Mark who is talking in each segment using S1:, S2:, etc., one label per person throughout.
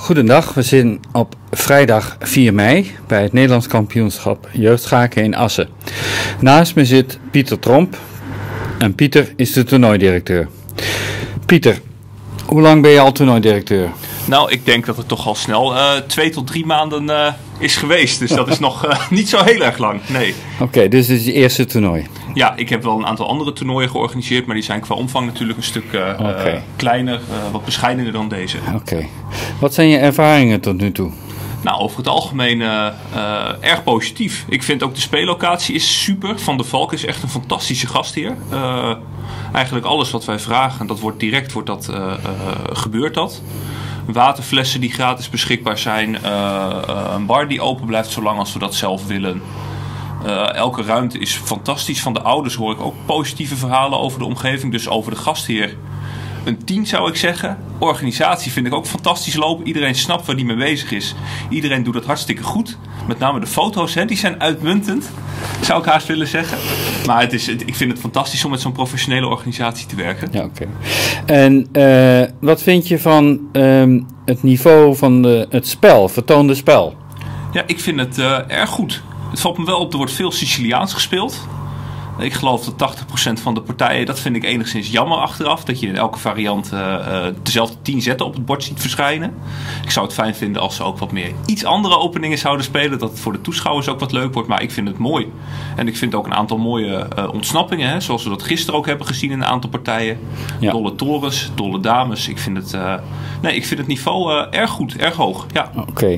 S1: Goedendag, we zijn op vrijdag 4 mei bij het Nederlands kampioenschap jeugdschaken in Assen. Naast me zit Pieter Tromp en Pieter is de toernooidirecteur. Pieter, hoe lang ben je al toernooidirecteur?
S2: Nou, ik denk dat het toch al snel 2 tot 3 maanden is geweest. Dus dat is nog niet zo heel erg lang, nee.
S1: Oké, dus dit is je eerste toernooi?
S2: Ja, ik heb wel een aantal andere toernooien georganiseerd, maar die zijn qua omvang natuurlijk een stuk kleiner, wat bescheidener dan deze.
S1: Oké. Wat zijn je ervaringen tot nu toe?
S2: Nou, over het algemeen erg positief. Ik vind ook de speellocatie is super. Van der Valk is echt een fantastische gastheer. Eigenlijk alles wat wij vragen, dat wordt direct gebeurt dat. Waterflessen die gratis beschikbaar zijn. Een bar die open blijft zolang als we dat zelf willen. Elke ruimte is fantastisch. Van de ouders hoor ik ook positieve verhalen over de omgeving. Dus over de gastheer een 10 zou ik zeggen. Organisatie vind ik ook fantastisch lopen. Iedereen snapt waar die mee bezig is. Iedereen doet het hartstikke goed. Met name de foto's, die zijn uitmuntend. Zou ik haast willen zeggen. Maar ik vind het fantastisch om met zo'n professionele organisatie te werken.
S1: Ja, oké. En wat vind je van het niveau van het spel, vertoonde spel?
S2: Ja, ik vind het erg goed. Het valt me wel op, er wordt veel Siciliaans gespeeld. Ik geloof dat 80% van de partijen, dat vind ik enigszins jammer achteraf. Dat je in elke variant dezelfde 10 zetten op het bord ziet verschijnen. Ik zou het fijn vinden als ze ook wat meer iets andere openingen zouden spelen. Dat het voor de toeschouwers ook wat leuk wordt. Maar ik vind het mooi. En ik vind ook een aantal mooie ontsnappingen. Zoals we dat gisteren ook hebben gezien in een aantal partijen. Ja. Dolle torens, dolle dames. Ik vind het niveau erg goed, erg hoog. Ja.
S1: Oké.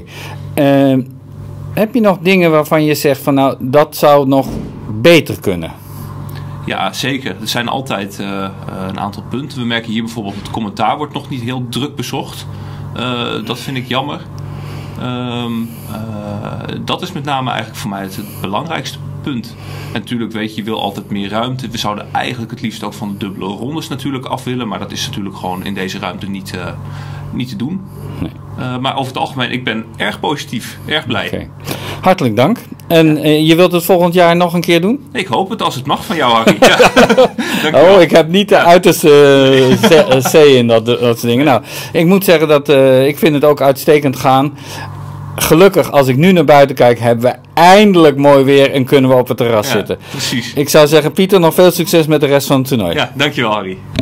S1: Heb je nog dingen waarvan je zegt van nou, dat zou nog beter kunnen?
S2: Ja, zeker. Er zijn altijd een aantal punten. We merken hier bijvoorbeeld het commentaar wordt nog niet heel druk bezocht. Dat vind ik jammer. Dat is met name eigenlijk voor mij het belangrijkste punt. En natuurlijk weet je wil altijd meer ruimte. We zouden eigenlijk het liefst ook van de dubbele rondes natuurlijk af willen. Maar dat is natuurlijk gewoon in deze ruimte niet te doen. Nee. Maar over het algemeen, ik ben erg positief, erg blij. Okay.
S1: Hartelijk dank. En je wilt het volgend jaar nog een keer doen?
S2: Ik hoop het als het mag van jou, Harry. Ja.
S1: Ik heb niet de uiterste C in dat soort dingen. Nou, ik moet zeggen dat ik vind het ook uitstekend gaan. Gelukkig, als ik nu naar buiten kijk, hebben we eindelijk mooi weer en kunnen we op het terras zitten.
S2: Precies.
S1: Ik zou zeggen, Pieter, nog veel succes met de rest van het toernooi.
S2: Ja, dankjewel, Harry.